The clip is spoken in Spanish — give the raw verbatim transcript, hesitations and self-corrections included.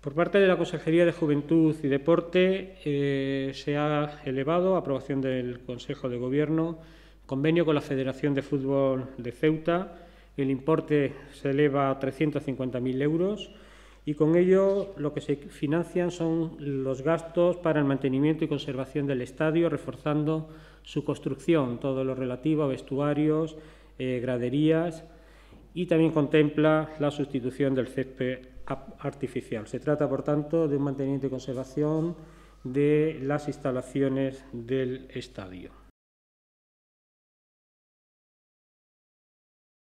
Por parte de la Consejería de Juventud y Deporte eh, se ha elevado a aprobación del Consejo de Gobierno convenio con la Federación de Fútbol de Ceuta. El importe se eleva a trescientos cincuenta mil euros y con ello lo que se financian son los gastos para el mantenimiento y conservación del estadio, reforzando su construcción, todo lo relativo a vestuarios, eh, graderías, y también contempla la sustitución del césped artificial. Se trata, por tanto, de un mantenimiento y conservación de las instalaciones del estadio.